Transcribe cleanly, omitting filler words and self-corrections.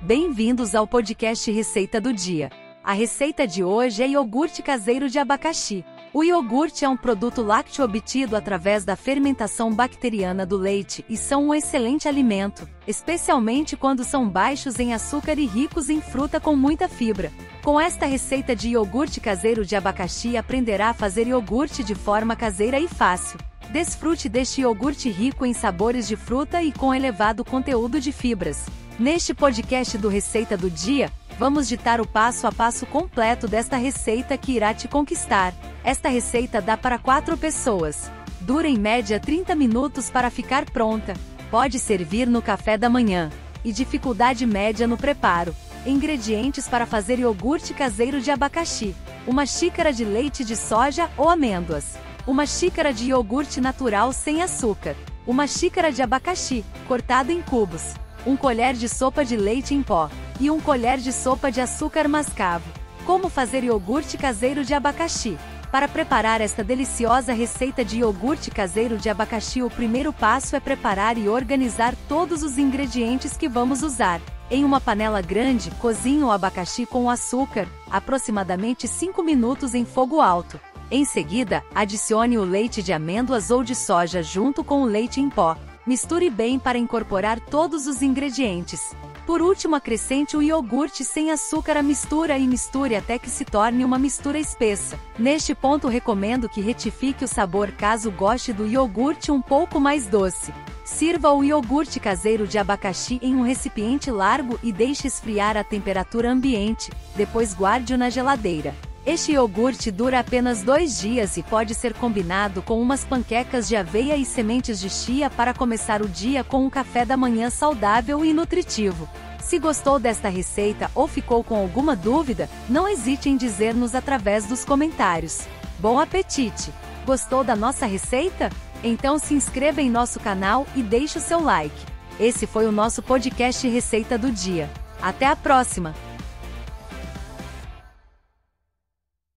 Bem-vindos ao podcast Receita do Dia. A receita de hoje é iogurte caseiro de abacaxi. O iogurte é um produto lácteo obtido através da fermentação bacteriana do leite e são um excelente alimento, especialmente quando são baixos em açúcar e ricos em fruta com muita fibra. Com esta receita de iogurte caseiro de abacaxi, aprenderá a fazer iogurte de forma caseira e fácil. Desfrute deste iogurte rico em sabores de fruta e com elevado conteúdo de fibras. Neste podcast do Receita do Dia, vamos ditar o passo a passo completo desta receita que irá te conquistar. Esta receita dá para 4 pessoas. Dura em média 30 minutos para ficar pronta. Pode servir no café da manhã. E dificuldade média no preparo. Ingredientes para fazer iogurte caseiro de abacaxi: 1 xícara de leite de soja ou amêndoas, 1 xícara de iogurte natural sem açúcar, 1 xícara de abacaxi, cortado em cubos, 1 colher de sopa de leite em pó, e 1 colher de sopa de açúcar mascavo. Como fazer iogurte caseiro de abacaxi? Para preparar esta deliciosa receita de iogurte caseiro de abacaxi, o primeiro passo é preparar e organizar todos os ingredientes que vamos usar. Em uma panela grande, cozinhe o abacaxi com o açúcar, aproximadamente 5 minutos em fogo alto. Em seguida, adicione o leite de amêndoas ou de soja junto com o leite em pó. Misture bem para incorporar todos os ingredientes. Por último, acrescente o iogurte sem açúcar à mistura e misture até que se torne uma mistura espessa. Neste ponto, recomendo que retifique o sabor caso goste do iogurte um pouco mais doce. Sirva o iogurte caseiro de abacaxi em um recipiente largo e deixe esfriar a temperatura ambiente, depois guarde-o na geladeira. Este iogurte dura apenas 2 dias e pode ser combinado com umas panquecas de aveia e sementes de chia para começar o dia com um café da manhã saudável e nutritivo. Se gostou desta receita ou ficou com alguma dúvida, não hesite em dizer-nos através dos comentários. Bom apetite! Gostou da nossa receita? Então se inscreva em nosso canal e deixe o seu like. Esse foi o nosso podcast Receita do Dia. Até a próxima!